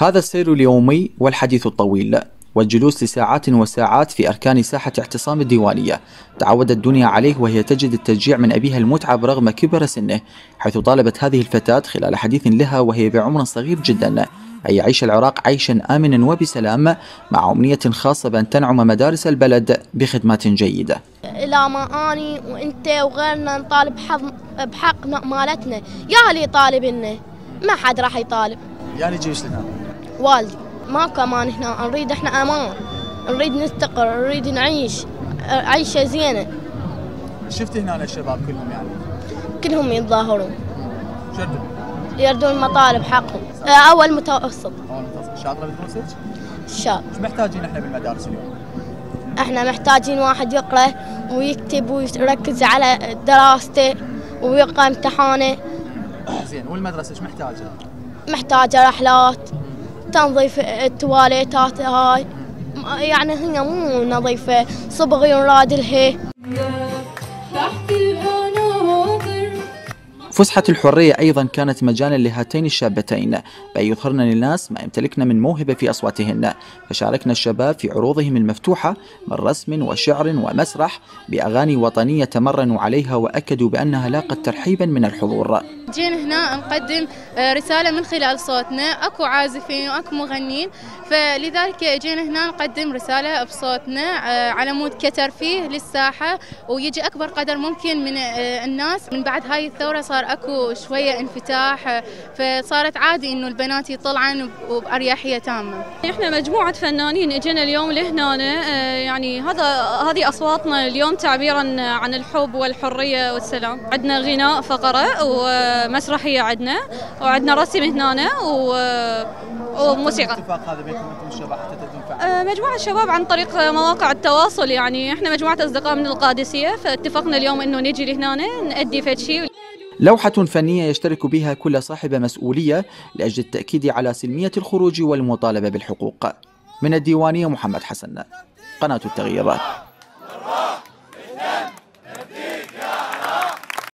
هذا السير اليومي والحديث الطويل والجلوس لساعات وساعات في أركان ساحة اعتصام الديوانية تعودت دنيا عليه، وهي تجد التشجيع من أبيها المتعب رغم كبر سنه، حيث طالبت هذه الفتاة خلال حديث لها وهي بعمر صغير جدا أن يعيش العراق عيشا آمنا وبسلام، مع أمنية خاصة بأن تنعم مدارس البلد بخدمات جيدة. إلى ما أني وأنت وغيرنا نطالب بحق مالتنا، يا اللي يطالب لنا، ما حد راح يطالب. يعني جيش لنا والدي ماكو امان هنا، نريد احنا امان، نريد نستقر، نريد نعيش عيشه زينه. شفت هنا الشباب كلهم يعني كلهم يتظاهرون شردوا يردون مطالب حقهم. اول متوسط. شاطره بالموسيقى؟ شاطر. ايش محتاجين احنا بالمدارس اليوم؟ احنا محتاجين واحد يقرا ويكتب ويركز على دراسته ويقرا امتحانه. زين، والمدرسه ايش محتاجه؟ محتاجه رحلات، تنظيف التواليتات هاي، يعني هي مو نظيفة، صبغ يراد الهي. فسحة الحرية أيضا كانت مجالا لهاتين الشابتين بأن يظهرن للناس ما يمتلكن من موهبة في أصواتهن، فشاركنا الشباب في عروضهم المفتوحة من رسم وشعر ومسرح بأغاني وطنية تمرنوا عليها وأكدوا بأنها لاقت ترحيبا من الحضور. جينا هنا نقدم رسالة من خلال صوتنا، اكو عازفين واكو مغنين، فلذلك جينا هنا نقدم رسالة بصوتنا على مود كترفيه للساحة، ويجي اكبر قدر ممكن من الناس. من بعد هاي الثورة صار اكو شوية انفتاح، فصارت عادي انه البنات يطلعن وبأريحية تامة. احنا مجموعة فنانين اجينا اليوم لهنا، يعني هذه اصواتنا اليوم تعبيرا عن الحب والحرية والسلام. عندنا غناء فقرة ومسرحية عندنا، وعندنا رسم هنا وموسيقى. الاتفاق هذا بينكم انتم الشباب حتى تدون مجموعة شباب عن طريق مواقع التواصل، يعني احنا مجموعة اصدقاء من القادسية، فاتفقنا اليوم انه نجي لهنا نأدي فد شيء. لوحة فنية يشترك بها كل صاحب مسؤولية لأجل التأكيد على سلمية الخروج والمطالبة بالحقوق. من الديوانية محمد حسن، قناة التغيير.